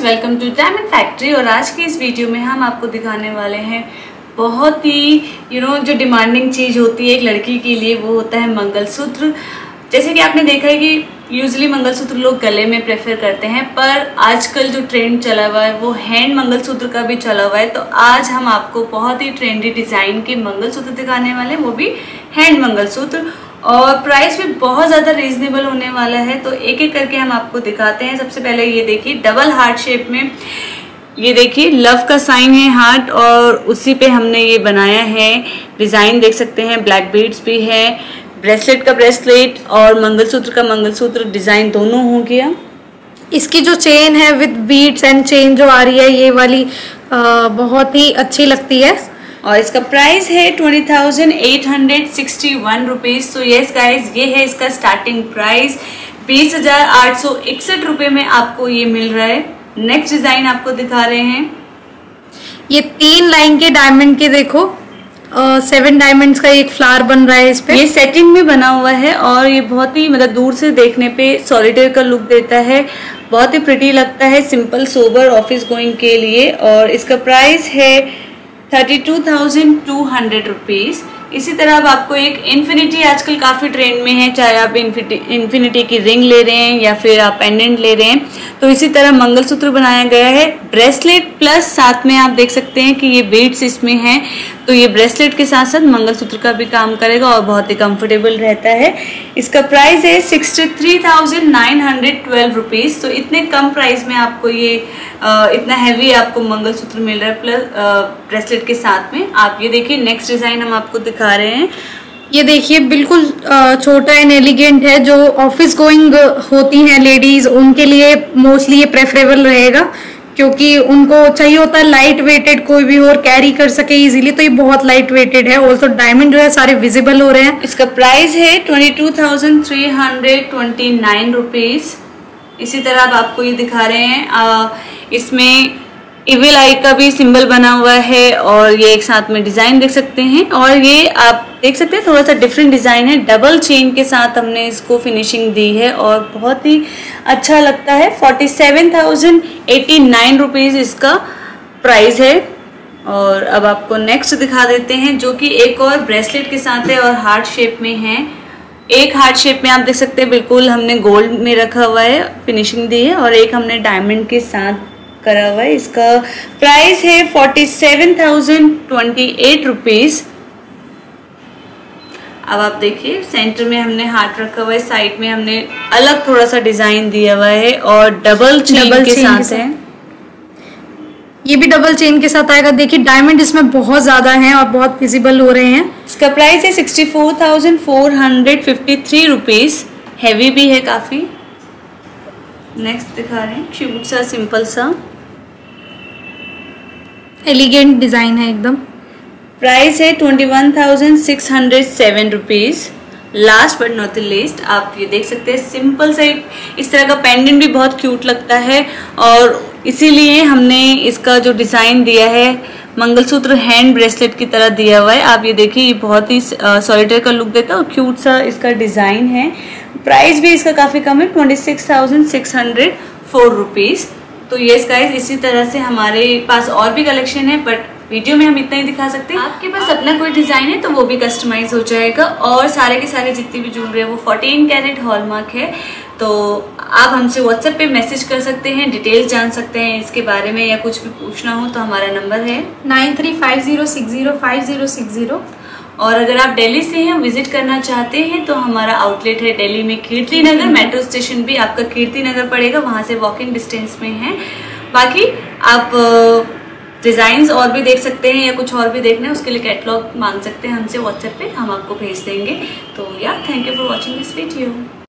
Welcome to diamond factory. और आज की इस वीडियो में हम आपको दिखाने वाले हैं बहुत ही जो डिमांडिंग चीज़ होती है एक लड़की के लिए, वो होता है मंगलसूत्र। जैसे कि आपने देखा है कि यूजुअली मंगलसूत्र लोग गले में प्रेफर करते हैं, पर आजकल जो ट्रेंड चला हुआ है वो हैंड मंगलसूत्र का भी चला हुआ है। तो आज हम आपको बहुत ही ट्रेंडी डिज़ाइन के मंगलसूत्र दिखाने वाले हैं, वो भी हैंड मंगलसूत्र, और प्राइस भी बहुत ज़्यादा रीजनेबल होने वाला है। तो एक एक करके हम आपको दिखाते हैं। सबसे पहले ये देखिए डबल हार्ट शेप में, ये देखिए लव का साइन है हार्ट, और उसी पे हमने ये बनाया है डिज़ाइन, देख सकते हैं। ब्लैक बीड्स भी है, ब्रेसलेट का ब्रेसलेट और मंगलसूत्र का मंगलसूत्र डिज़ाइन दोनों हो गया। इसकी जो चेन है विद बीड्स एंड चेन जो आ रही है ये वाली बहुत ही अच्छी लगती है, और इसका प्राइस है 20,861 रुपीज़। तो यस गाइज, ये है इसका स्टार्टिंग प्राइस। 20,861 रुपये में आपको ये मिल रहा है। नेक्स्ट डिजाइन आपको दिखा रहे हैं, ये 3 लाइन के डायमंड के, देखो 7 डायमंड्स का एक फ्लावर बन रहा है इस पे। ये सेटिंग में बना हुआ है और ये बहुत ही दूर से देखने पे सॉलिटेयर का लुक देता है, बहुत ही प्रिटी लगता है सिंपल सोबर ऑफिस गोइंग के लिए। और इसका प्राइस है 32,200 रुपीज़। इसी तरह अब आपको एक इन्फिनिटी आजकल काफ़ी ट्रेंड में है, चाहे आप इन्फिनिटी की रिंग ले रहे हैं या फिर आप पेंडेंट ले रहे हैं, तो इसी तरह मंगलसूत्र बनाया गया है। ब्रेसलेट प्लस साथ में आप देख सकते हैं कि ये बीड्स इसमें हैं, तो ये ब्रेसलेट के साथ साथ मंगलसूत्र का भी काम करेगा और बहुत ही कंफर्टेबल रहता है। इसका प्राइस है 63,912 रुपीज़। तो इतने कम प्राइस में आपको ये इतना हैवी आपको मंगलसूत्र मिल रहा है, प्लस ब्रेसलेट के साथ में। आप ये देखिए नेक्स्ट डिज़ाइन हम आपको दिखा रहे हैं। ये देखिए बिल्कुल छोटा एंड एलिगेंट है। जो ऑफिस गोइंग होती हैं लेडीज, उनके लिए मोस्टली ये प्रेफरेबल रहेगा, क्योंकि उनको चाहिए होता है लाइट वेटेड, कोई भी और कैरी कर सके इजीली। तो ये बहुत लाइट वेटेड है। ऑल्सो डायमंड जो है सारे विजिबल हो रहे हैं। इसका प्राइस है 22,329 रुपीज़। इसी तरह अब आपको ये दिखा रहे हैं, इसमें इविल आई का भी सिंबल बना हुआ है और ये एक साथ में डिज़ाइन देख सकते हैं। और ये आप देख सकते हैं थोड़ा सा डिफरेंट डिज़ाइन है, डबल चेन के साथ हमने इसको फिनिशिंग दी है और बहुत ही अच्छा लगता है। 47,089 रुपीज़ इसका प्राइस है। और अब आपको नेक्स्ट दिखा देते हैं, जो कि एक और ब्रेसलेट के साथ है और हार्ट शेप में है। एक हार्ट शेप में आप देख सकते हैं, बिल्कुल हमने गोल्ड में रखा हुआ है, फिनिशिंग दी है, और एक हमने डायमंड के साथ करा हुआ है। इसका प्राइस है 47,028 रुपीज़। अब आप देखिए सेंटर में हमने हार्ट रखा हुआ है, साइड में हमने अलग थोड़ा सा डिजाइन दिया हुआ है और डबल चेन के साथ है। ये भी डबल चेन के साथ आएगा। देखिए डायमंड इसमें बहुत ज्यादा हैं और बहुत विजिबल हो रहे हैं। इसका प्राइस है 64,453 रुपीज़। हैवी भी है काफी। नेक्स्ट दिखा रहे हैं क्यूट सा सिंपल सा एलिगेंट डिजाइन है एकदम। प्राइस है 21,607 rupees. Last but not the least, आप ये देख सकते हैं सिंपल सा इस तरह का पेंडेंट भी बहुत क्यूट लगता है, और इसीलिए हमने इसका जो डिज़ाइन दिया है मंगलसूत्र हैंड ब्रेसलेट की तरह दिया हुआ है। आप ये देखिए, ये बहुत ही सॉलिटेयर का लुक देता है और क्यूट सा इसका डिज़ाइन है। प्राइस भी इसका काफ़ी कम है, 26,604 रुपीज़। तो यस गाइस, इसी तरह से हमारे पास और भी कलेक्शन है, बट वीडियो में हम इतना ही दिखा सकते हैं। आपके पास अपना कोई डिज़ाइन है तो वो भी कस्टमाइज हो जाएगा, और सारे के सारे जितनी भी ज्वेलरी है वो 14 कैरेट हॉलमार्क है। तो आप हमसे व्हाट्सएप पे मैसेज कर सकते हैं, डिटेल्स जान सकते हैं इसके बारे में, या कुछ भी पूछना हो तो हमारा नंबर है 9350605060। और अगर आप दिल्ली से हैं, विजिट करना चाहते हैं, तो हमारा आउटलेट है दिल्ली में कीर्ति नगर। मेट्रो स्टेशन भी आपका कीर्ति नगर पड़ेगा, वहां से वॉकिंग डिस्टेंस में है। बाकी आप डिजाइन्स और भी देख सकते हैं, या कुछ और भी देखना है उसके लिए कैटलॉग मांग सकते हैं हमसे व्हाट्सएप पे, हम आपको भेज देंगे। तो yeah thank you for watching this video.